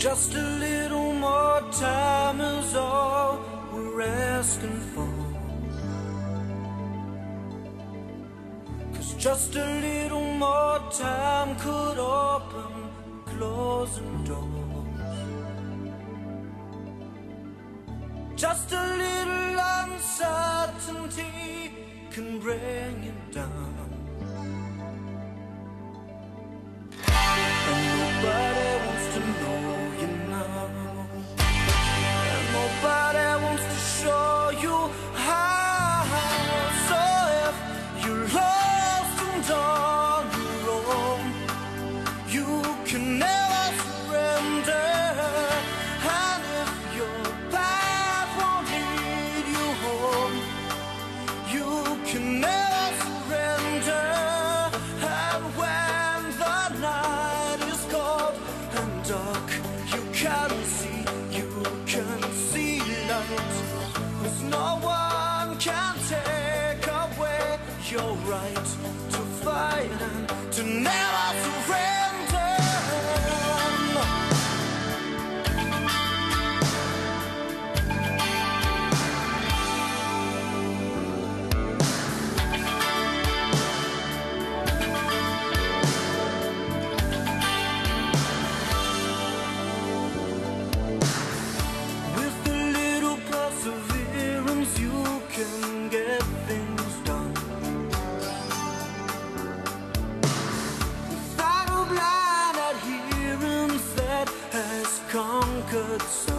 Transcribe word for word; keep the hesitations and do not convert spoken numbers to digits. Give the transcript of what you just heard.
Just a little more time is all we're asking for. 'Cause just a little more time could open closing doors. Just a little uncertainty can bring it down. And nobody wants to know you now. And nobody wants to show you how. So if you're lost and on your own, you can never surrender. And if your path won't lead you home, you can never surrender. And when the night is cold and dark, you can see, you can see light. 'Cause no one can take away your right to fight and to never surrender. With a little perseverance, you can get things done. Without a blind adherence that has conquered some.